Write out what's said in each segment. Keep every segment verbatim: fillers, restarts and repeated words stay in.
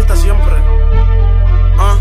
suerte siempre. Ah.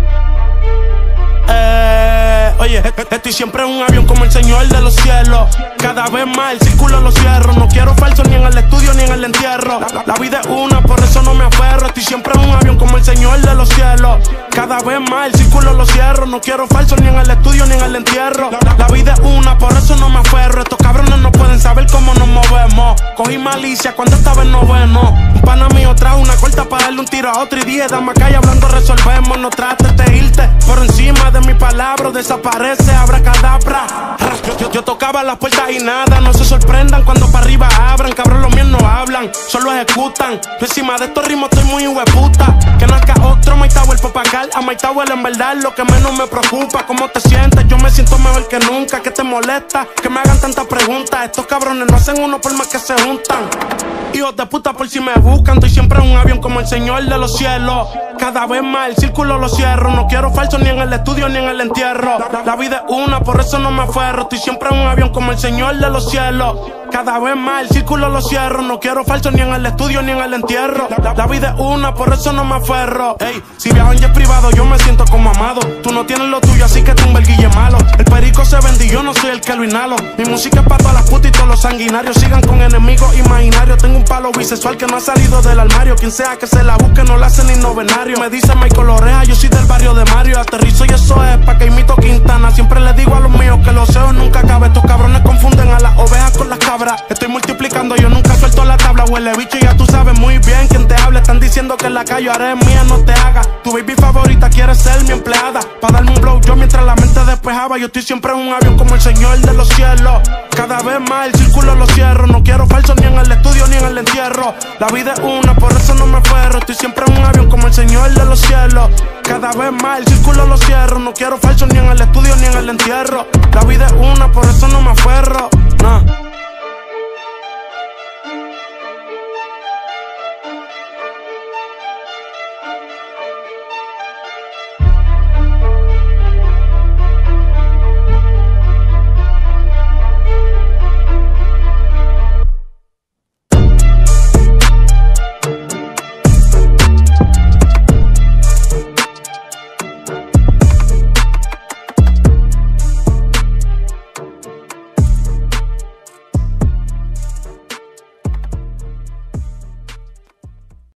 Eh, oye, estoy siempre en un avión como el señor de los cielos. Cada vez más el círculo lo cierro. No quiero falso ni en el estudio ni en el entierro. La, la vida es una, por eso no me aferro. Estoy siempre en un avión como el señor de los cielos. Cada vez más el círculo lo cierro. No quiero falso ni en el estudio ni en el entierro. La, la vida es una, por eso no me aferro. Estos cabrones no pueden saber cómo nos movemos. Cogí malicia cuando estaba en noveno. Un pana mío trajo una corta para darle un tiro a otro y dije, dame calle hablando resolvemos. No trates de irte por encima de mi palabra. Desaparece, abracadabra. Yo, yo, yo tocaba las puertas y nada. No se sorprendan cuando para arriba abran. Cabrón, los míos no hablan, solo ejecutan. Yo encima de estos ritmos estoy muy hueputa. Que nazca otro Mike Tower por pagar. A Mike Tower en verdad lo que menos me preocupa. ¿Cómo te sientes? Yo me siento mejor que nunca. ¿Qué te molesta? Que me hagan tantas preguntas. Estos cabrones no hacen uno por más que se juntan. Hijos de puta por si me buscan. Estoy siempre en un avión como el señor de los cielos. Cada vez más el círculo lo cierro. No quiero falso ni en el estudio ni en el entierro. La, la vida es una, por eso no me aferro. Estoy siempre en un avión como el señor de los cielos. Cada vez más el círculo lo cierro. No quiero falso ni en el estudio ni en el entierro. La, la vida es una, por eso no me aferro. Ey, si viajo en jet privado yo me siento como amado. Tú no tienes lo tuyo, así que tumba el guille malo. El perico se vende y yo no soy el que lo inhalo. Mi música es para todas las putas y todos los sanguinarios. Sigan con enemigos imaginarios. Tengo un palo bisexual que no ha salido del armario. Quien sea que se la busque no la hace ni novenario. Me dice Michael Oreja, yo soy del barrio de Mario. Aterrizo y eso es pa' que imito Quintana. Siempre le digo a los míos que los seos nunca cabe. Estos cabrones confunden a las ovejas con las cabras. Estoy multiplicando, yo nunca suelto la tabla. Huele bicho y ya tú sabes muy bien quién te habla. Están diciendo que la calle haré mía, no te hagas. Tu baby favorita quiere ser mi empleada. Pa' darme un blow yo mientras la mente despejaba. Yo estoy siempre en un avión como el señor de los cielos. Cada vez más el círculo lo cierro. No quiero falso ni en el estudio ni en el entierro. La vida es una, por eso no me aferro. Estoy siempre en un avión como el señor de los cielos. Cada vez más el círculo lo cierro. No quiero falso ni en el estudio ni en el entierro. La vida es una, por eso no me aferro. Nah.